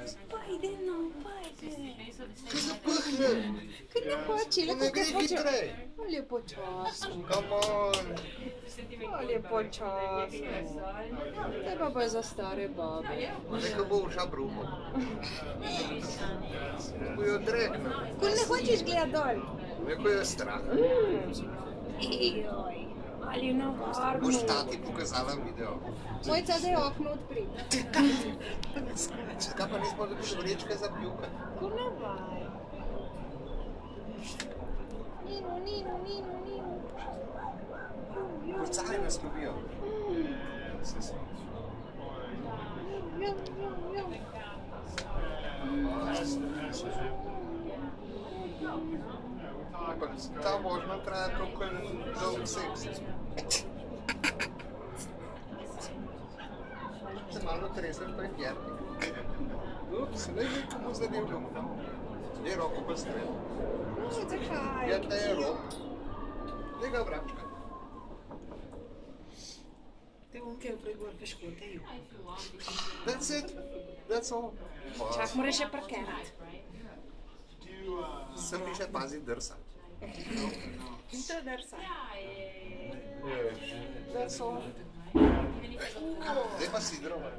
Pajde, no, pajde. Kaj se pahne? Kaj ne hoče, lepo Ne gre hitrej. Lepo časno. Come on. Lepo časno. Te pa bo za stare babe. Neka bo v šabrumu. Ko jo odreknem. Ko ne hočeš gledati dol. Neko je strah. Ejoj, ali na varno. Boš tati pokazala video. Mojca, daj okno odpri. Kaj pa nismo dobili vrečke za pljukati? Ko ne vaj. Nino. Kurcali nas lovijo. Ampak ta vožnja traja toliko dolg seks. Se malo tresem, to je pjernik. Ups, ne vem, komu zadevljam. Je roko pa strel. Zakaj? Jadne je rok. Njega vračka. Te unke pregor peškoteju. That's it. That's all. Čak, moraš še parkirati. Sem mi še pazi drsa. In to drsa. That's all. Zdaj pa sidrova.